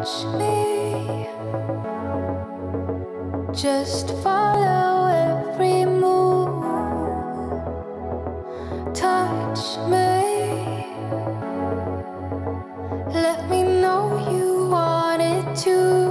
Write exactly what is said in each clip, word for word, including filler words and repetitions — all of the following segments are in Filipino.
Touch me, just follow every move. Touch me, let me know you wanted to.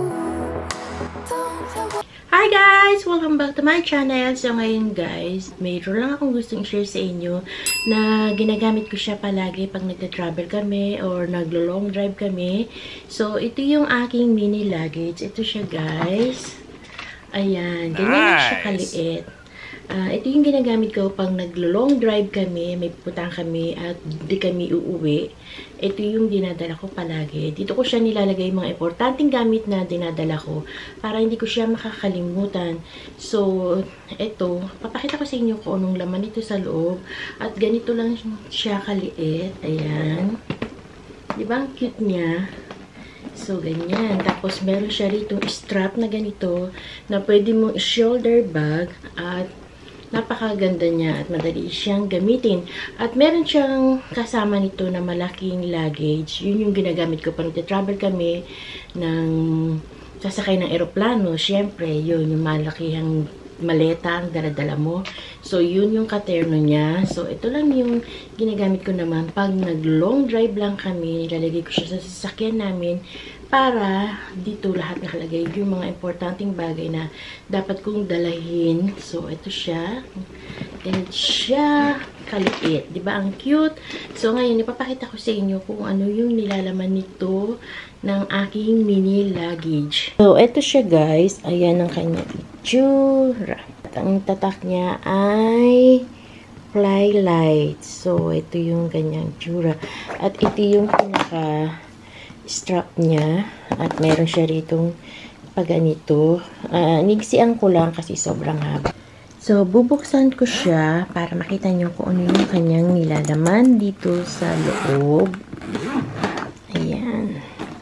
Hi guys! Welcome back to my channel. So ngayon guys, mayroon lang akong gustong share sa inyo na ginagamit ko siya palagi pag nagta-travel kami or naglo-long drive kami. So ito yung aking mini luggage. Ito siya guys. Ayan, ganyan nice. Lang siya kaliit. Uh, ito yung ginagamit ko pag naglo-long drive kami, may pupuntahan kami at di kami uuwi. Ito yung dinadala ko palagi. Dito ko siya nilalagay yung mga importanteng gamit na dinadala ko para hindi ko siya makakalimutan. So, ito, papakita ko sa inyo kung anong laman ito sa loob. At ganito lang siya kaliit. Ayan. Diba ang cute niya? So, ganyan. Tapos, meron siya rito strap na ganito na pwede mong shoulder bag at napakaganda niya at madali siyang gamitin. At meron siyang kasama nito na malaking luggage. Yun yung ginagamit ko pag nagta-travel kami ng sasakay ng eroplano. Siyempre, yun yung malakihang maleta ang daladala mo. So, yun yung katerno niya. So, ito lang yung ginagamit ko naman. Pag nag-long drive lang kami, nilalagay ko siya sa sasakyan namin para dito lahat nakalagay yung mga importanteng bagay na dapat kong dalahin. So, ito siya. Ganito siya kaliit. Diba? Ang cute. So, ngayon, ipapakita ko sa inyo kung ano yung nilalaman nito ng aking mini luggage. So, ito siya guys. Ayan ang kanyang itsura. At ang tatak niya ay fly light. So, ito yung kanyang itsura. At ito yung pinaka strap niya. At meron siya ritong paganito. Uh, nigsian ko lang kasi sobrang haba. So, bubuksan ko siya para makita nyo kung ano yung kanyang nilalaman dito sa loob. Ayan.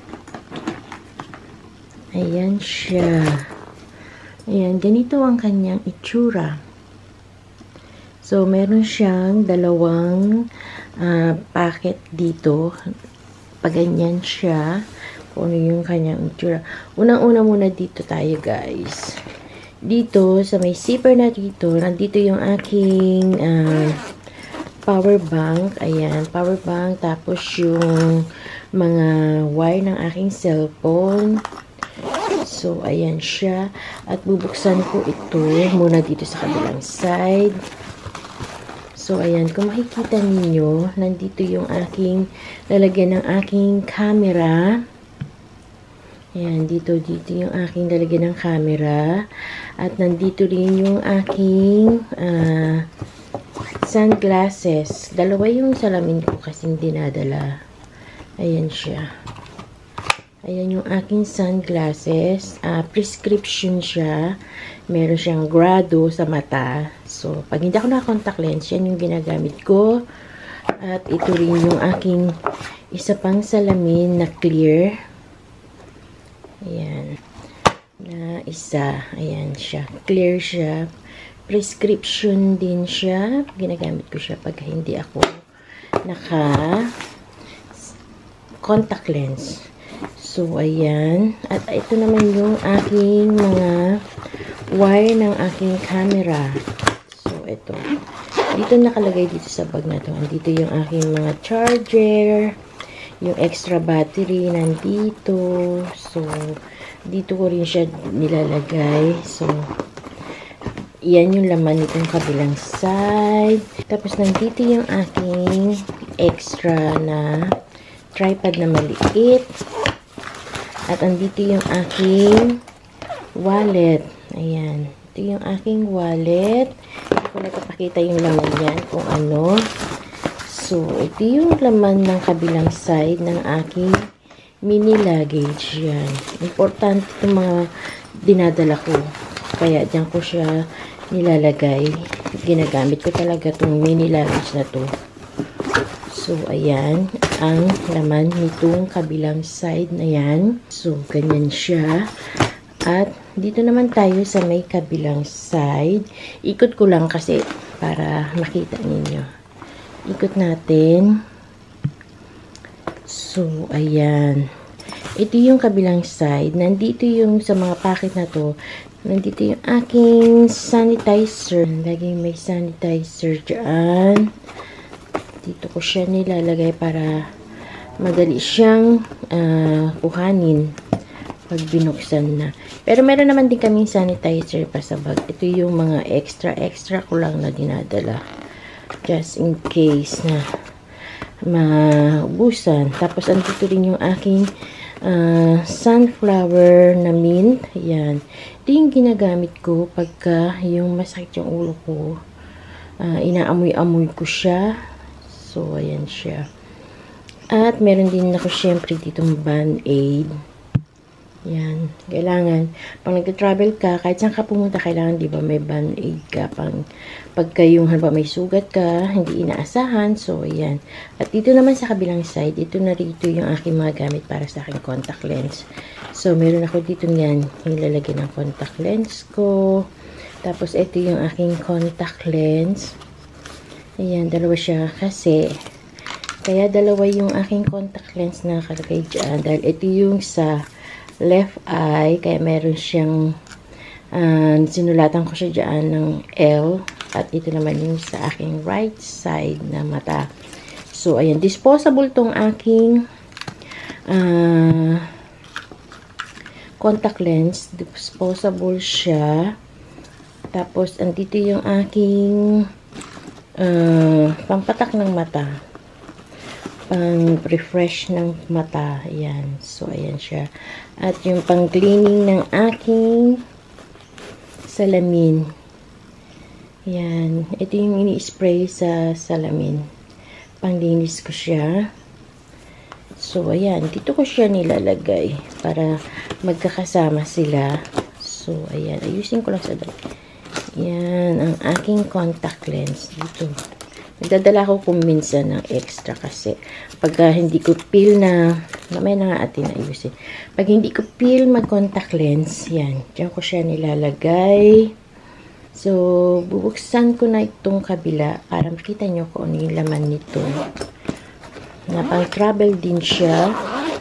Ayan siya. Ayan, ganito ang kanyang itsura. So, meron siyang dalawang uh, packet dito. Paganyan siya. Kung ano yung kanyang itsura. Unang-una muna dito tayo, guys. Dito, sa may zipper na dito, nandito yung aking uh, power bank. Ayan, power bank. Tapos yung mga wire ng aking cellphone. So, ayan siya. At bubuksan ko ito muna dito sa kabilang side. So, ayan. Kung makikita ninyo, nandito yung aking lalagyan ng aking camera. Ayan, dito, dito yung aking lalagyan ng camera. At nandito rin yung aking uh, sunglasses. Dalawa yung salamin ko kasing dinadala. Ayan siya. Ayan yung aking sunglasses. Uh, prescription siya. Meron siyang grado sa mata. So, pag hindi ako naka-contact lens, yan yung ginagamit ko. At ito rin yung aking isa pang salamin na clear. Ayan. Na isa. Ayan siya. Clear siya. Prescription din siya. Ginagamit ko siya pag hindi ako naka-contact lens. So, ayan. At ito naman yung aking mga wire ng aking camera. So, ito. Dito nakalagay dito sa bag na to. Dito yung aking mga charger. Yung extra battery nandito. So, dito ko rin siya nilalagay. So, yan yung laman nitong kabilang side. Tapos, nandito yung aking extra na tripod na maliit. At andito yung aking wallet. Ayan. Ito yung aking wallet. Hindi ko napapakita yung laman yan kung ano. So, ito yung laman ng kabilang side ng aking mini luggage. Yan. Importante itong mga dinadala ko. Kaya dyan ko siya nilalagay. Ginagamit ko talaga itong mini luggage na to. So, ayan ang laman nitong kabilang side na yan. So, ganyan siya. At, dito naman tayo sa may kabilang side. Ikot ko lang kasi para makita ninyo. Ikot natin. So, ayan. ito yung kabilang side. Nandito yung sa mga packet na to. Nandito yung aking sanitizer. Laging may sanitizer dyan. Dito ko siya nilalagay para madali siyang uh, kuhanin pag binuksan na. Pero meron naman din kaming sanitizer pa sa bag. Ito yung mga extra extra ko lang na dinadala. Just in case na maubusan. Tapos andito rin yung aking uh, sunflower na mint. Ayan. Ito yung ginagamit ko pagka yung masakit yung ulo ko. Uh, inaamoy-amoy ko siya. So, ayan siya. At meron din ako syempre dito Band-Aid. Yan. Kailangan, pag nag-travel ka, kahit saan ka pumunta, kailangan, di ba, may Band-Aid ka. Pang, pagka yung, halimbawa, may sugat ka, hindi inaasahan. So, yan. At dito naman sa kabilang side, ito na rito yung aking mga gamit para sa aking contact lens. So, meron ako dito yan, yung lalagyan ng contact lens ko. Tapos, ito yung aking contact lens. Ayan, dalawa siya kasi, kaya dalawa yung aking contact lens na nakalagay dyan. Dahil ito yung sa left eye, kaya meron siyang uh, sinulatan ko siya dyan ng L, at ito naman yung sa aking right side na mata. So, ayan, disposable tong aking uh, contact lens. Disposable siya. Tapos, andito yung aking uh, pampatak ng mata. Pang-refresh ng mata. Ayan. So, ayan siya. At yung pang-cleaning ng aking salamin. Ayan. Ito yung ini-spray sa salamin. Panglinis ko siya. So, ayan. Dito ko siya nilalagay para magkakasama sila. So, ayan. Ayusin ko lang sa dali. Ayan. Ang aking contact lens. Dito. Nagdadala ko kung minsan ng extra kasi pagka hindi ko feel na, mamaya na nga atin ayusin. Pag hindi ko feel mag-contact lens, yan, dyan ko siya nilalagay. So, bubuksan ko na itong kabila para makita nyo kung ano yung laman nito. Na pang travel din siya.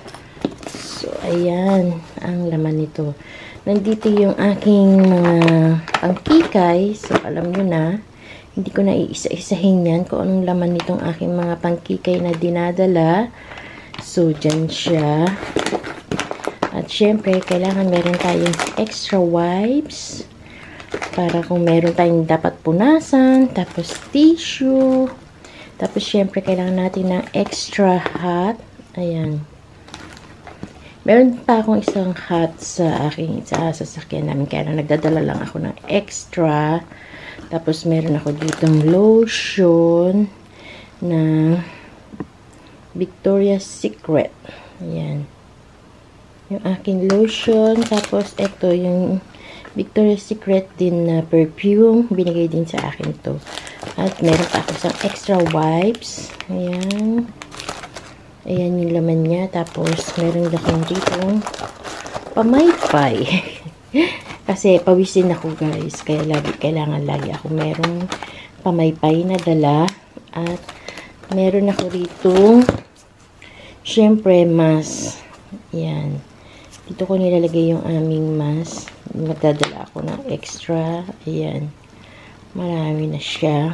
So, ayan, ang laman nito. Nandito yung aking mga pangkikay. So, alam nyo na. Hindi ko na iisa-isahin yan kung anong laman nitong aking mga pangkikay na dinadala. So, dyan siya. At syempre, kailangan meron tayong extra wipes. Para kung meron tayong dapat punasan. Tapos, tissue. Tapos, syempre, kailangan natin ng extra hat. Ayan. Meron pa akong isang hat sa aking sa sasakyan namin. Kaya lang, nagdadala lang ako ng extra. Tapos, meron ako ditong lotion na Victoria's Secret. Ayan. Yung aking lotion. Tapos, ito yung Victoria's Secret din na perfume. Binigay din sa akin to. At, meron pa ako isang extra wipes. Ayan. Ayan yung laman niya. Tapos, meron akong ditong pamaypay. Kasi pawisin ako guys. Kaya lagi, kailangan lagi ako merong pamaypay na dala. At meron ako rito syempre mask. Yan. Dito ko nilalagay yung aming mask. Magdadala ako ng extra. Ayan. Marami na siya.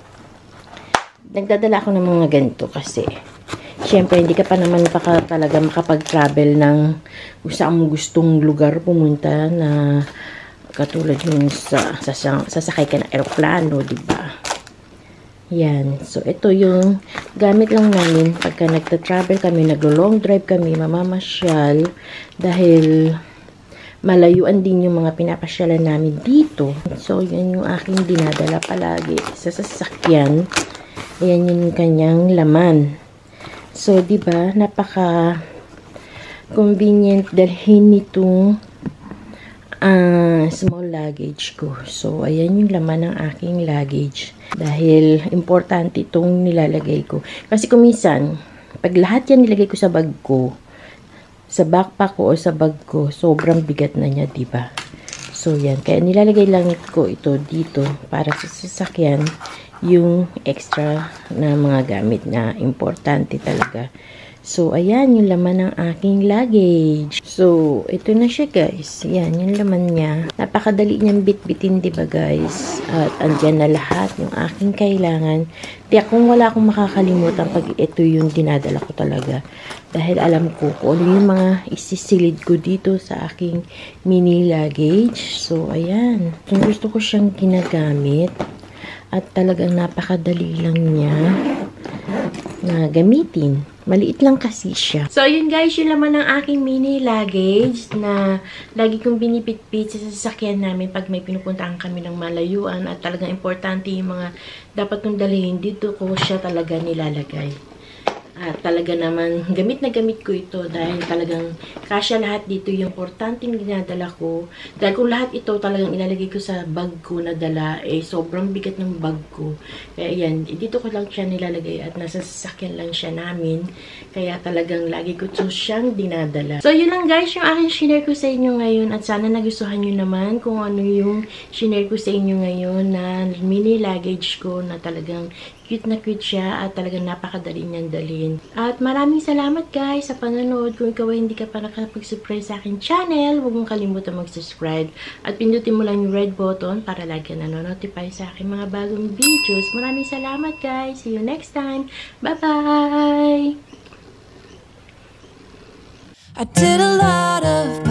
Nagdadala ako ng mga ganito kasi syempre, hindi ka pa naman pa ka talaga makapag-travel ng kung saan mo gustong lugar pumunta na katulad yung sa, sa, sasakay ka ng aeroplano, diba? Yan. So, ito yung gamit lang namin pagka nagta-travel kami, naglo-long drive kami, mamamasyal, dahil malayuan din yung mga pinapasyalan namin dito. So, yan yung aking dinadala palagi sa sasakyan. Ayan yung kanyang laman. So, di ba, napaka convenient dalhin nitong uh, small luggage ko. So, ayan yung laman ng aking luggage. Dahil, importante itong nilalagay ko. Kasi kung minsan, pag lahat yan nilagay ko sa bag ko, sa backpack ko o sa bag ko, sobrang bigat na niya, di ba? So, yan. Kaya nilalagay lang ko ito dito para sa sasakyan yung extra na mga gamit na importante talaga So, ayan yung laman ng aking luggage. So, ito na siya guys. Ayan, yung laman niya. Napakadali niyang bitbitin, diba guys? At andyan na lahat yung aking kailangan. Tiyak kung wala akong makakalimutan pag ito yung dinadala ko talaga. Dahil alam ko kung ano yung mga isisilid ko dito sa aking mini luggage. So, ayan. Kung gusto ko siyang ginagamit. At talagang napakadali lang niya na gamitin. Maliit lang kasi siya. So, yun guys, yung laman ng aking mini luggage na lagi kong binipitpit sa sasakyan namin pag may pinupuntahan kami ng malayuan at talagang importante yung mga dapat kong dalhin. Dito ko siya talaga nilalagay. At talaga naman, gamit na gamit ko ito dahil talagang kasya lahat dito yung importanteng dinadala ko. Dahil kung lahat ito talagang ilalagay ko sa bag ko na dala, eh sobrang bigat ng bag ko. Kaya yan, dito ko lang siya nilalagay at nasa sasakyan lang siya namin. Kaya talagang lagi ko ito siyang dinadala. So yun lang guys, yung aking share ko sa inyo ngayon at sana nagustuhan nyo naman kung ano yung share ko sa inyo ngayon na mini luggage ko na talagang cute na cute siya at talagang napakadali niyang dalhin. At maraming salamat guys sa panonood. Kung ikaw ay hindi ka pa nakapag-subscribe sa akin channel, huwag mong kalimutan mag-subscribe. At pindutin mo lang yung red button para lagi ka nanonotify sa aking mga bagong videos. Maraming salamat guys. See you next time. Bye-bye! I did a lot of